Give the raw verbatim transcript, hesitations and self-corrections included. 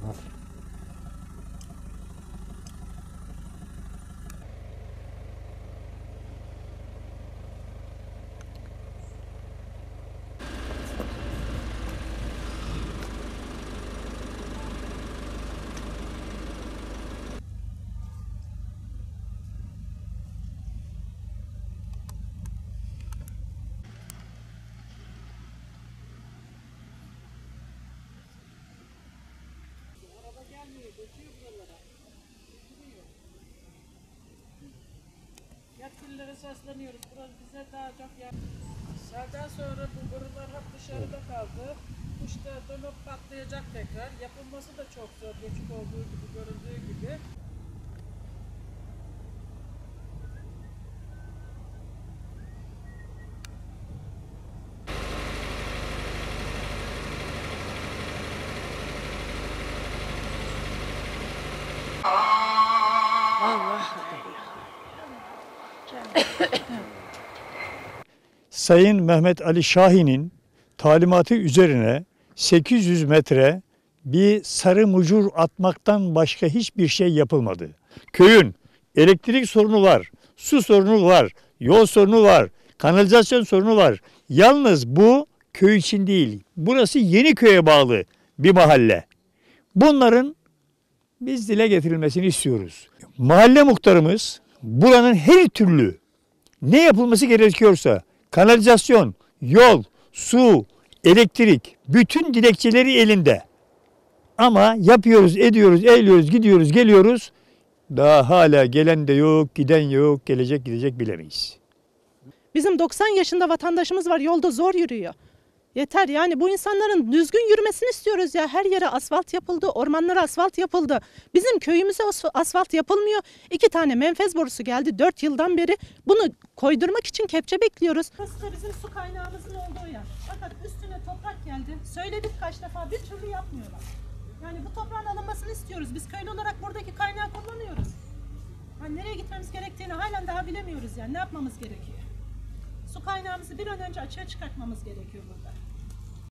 Yetkililere sesleniyoruz. Burası bize daha çok yer. Selden sonra bu borular hep dışarıda kaldı. İşte dönüp patlayacak tekrar. Yapılması da çok zor. Geçik olduğu gibi, görüldüğü gibi. Sayın Mehmet Ali Şahin'in talimatı üzerine sekiz yüz metre bir sarı mucur atmaktan başka hiçbir şey yapılmadı. Köyün elektrik sorunu var, su sorunu var, yol sorunu var, kanalizasyon sorunu var. Yalnız bu köy için değil, burası Yeniköy'e bağlı bir mahalle. Bunların biz dile getirilmesini istiyoruz. Mahalle muhtarımız buranın her türlü ne yapılması gerekiyorsa kanalizasyon, yol, su, elektrik bütün dilekçeleri elinde. Ama yapıyoruz, ediyoruz, eğiliyoruz, gidiyoruz, geliyoruz. Daha hala gelen de yok, giden yok, gelecek gidecek bilemeyiz. Bizim doksan yaşında vatandaşımız var, yolda zor yürüyor. Yeter yani, bu insanların düzgün yürümesini istiyoruz ya. Her yere asfalt yapıldı, ormanlara asfalt yapıldı. Bizim köyümüze asfalt yapılmıyor. İki tane menfez borusu geldi dört yıldan beri. Bunu koydurmak için kepçe bekliyoruz. Burası da bizim su kaynağımızın olduğu yer. Fakat üstüne toprak geldi. Söyledik kaç defa, bir türlü yapmıyorlar. Yani bu toprağın alınmasını istiyoruz. Biz köylü olarak buradaki kaynağı kullanıyoruz. Yani nereye gitmemiz gerektiğini halen daha bilemiyoruz yani. Ne yapmamız gerekiyor? Su kaynağımızı bir an önce açığa çıkartmamız gerekiyor burada.